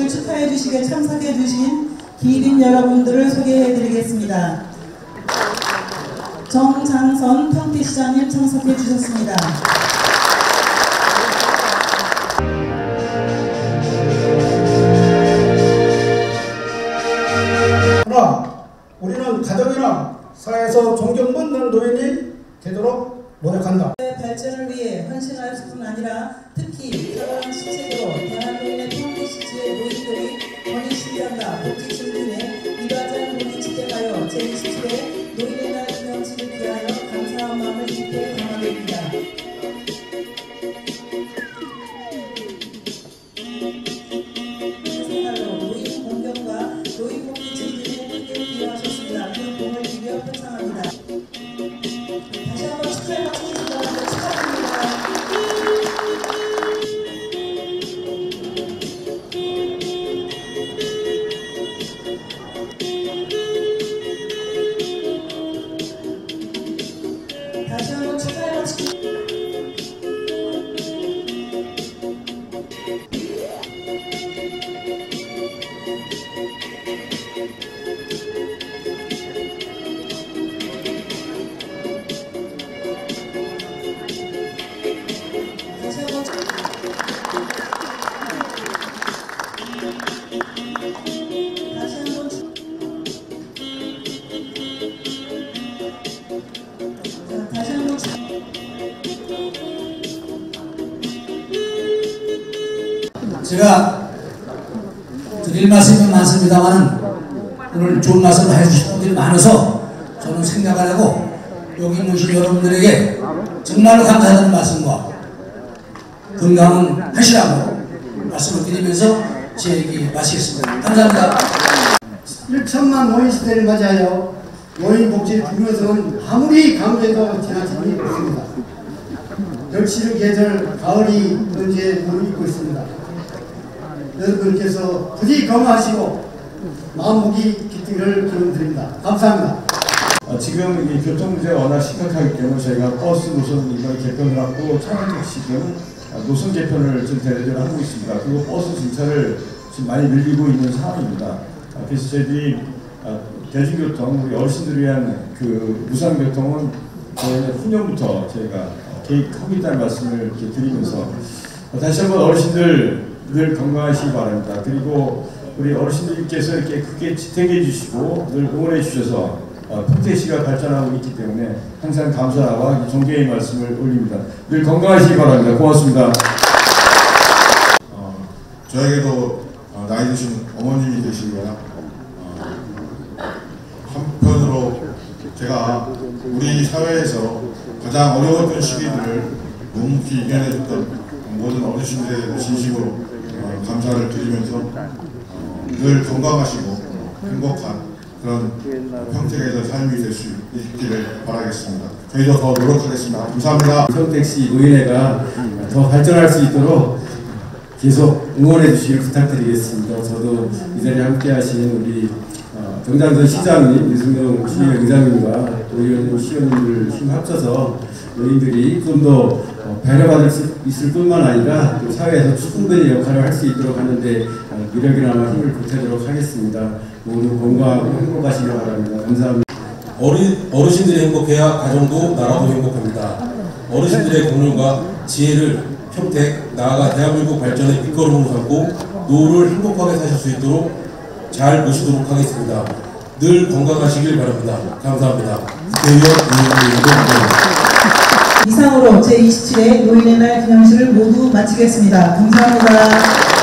노인을 축하해 주시게 참석해 주신 기린 여러분들을 소개해 드리겠습니다. 정장선 평택시장님 참석해 주셨습니다. 하나, 우리는 가정이나 사회에서 존경받는 노인이 되도록 노력한다. 발전을 위해 헌신할 뿐 아니라 특히 사랑하는 시책으로 대한노인의 평택시지의 노인들이 권위 신뢰한다. 복지진흥회 이과장 노인축제가요 제27회 노인의 날 기념식을 기하여 감사한 마음을 깊게 담아냅니다. 생활로 노인 공경과 노인 복지 증진에 크게 기여하셨습니다. 그 공을 기려 표창합니다. 다시 한번 축하해 주시기 바랍니다. 축하드립니다. 다시 한번 축하해 주시기 제가 드릴 말씀이 많습니다만 오늘 좋은 말씀을 해주신 분들이 많아서 저는 생각을 하고 여기 모신 여러분들에게 정말로 감사하다는 말씀과 건강은 하시라고 말씀을 드리면서 제 얘기 마치겠습니다. 감사합니다. 1천만 노인 시대를 맞이하여 노인 복지를 부르면서는 아무리 강조해도 지나칠 일이 없습니다. 멸치를 계절 가을이 현재 무르익고 있습니다. 여러분께서 부디 건강하시고 마음먹이 깃들기를 기원드립니다. 감사합니다. 지금 이 교통 문제가 워낙 심각하기 때문에 저희가 버스 노선 이걸 개편을 하고 차량 택시 등 노선 개편을 좀 대대적으로 하고 있습니다. 그리고 버스 승차를 지금 많이 늘리고 있는 상황입니다. 그래서 저희들이 대중교통, 우리 어르신들을 위한 그 무상교통은 저희는 후년부터 저희가 계획하고 있다는 말씀을 이렇게 드리면서 다시 한번 어르신들 늘 건강하시기 바랍니다. 그리고 우리 어르신들께서 이렇게 크게 지탱해 주시고 늘 응원해 주셔서 평택시가 발전하고 있기 때문에 항상 감사와 존경의 말씀을 올립니다. 늘 건강하시기 바랍니다. 고맙습니다. 저에게도 나이 드신 어머님이 계시고요. 한편으로 제가 우리 사회에서 가장 어려웠던 시기들을 묵묵히 이겨내줬던 모든 어르신들의 진심으로 감사를 드리면서 늘 건강하시고 행복한 그런 평택에서 삶이 될 수 있기를 바라겠습니다. 저희도 더 노력하겠습니다. 감사합니다. 평택시 노인회가 더 발전할 수 있도록 계속 응원해 주시길 부탁드리겠습니다. 저도 이 자리에 함께 하신 우리 정장선 시장님, 유승용 시의장님과 노인 시의원님들 힘 합쳐서 노인들이 좀 더 배려받을 수 있을 뿐만 아니라 또 사회에서 충분히 역할을 할 수 있도록 하는데 노력이나마 힘을 보태도록 하겠습니다. 모두 건강하고 행복하시길 바랍니다. 감사합니다. 어르신들이 행복해야 가정도 나라도 행복합니다. 어르신들의 공력과 지혜를 평택, 나아가 대한민국 발전의 밑거름으로 삼고 노후를 행복하게 사실 수 있도록 잘 모시도록 하겠습니다. 늘 건강하시길 바랍니다. 감사합니다. 이상으로 제27회 노인의 날 기념식을 모두 마치겠습니다. 감사합니다.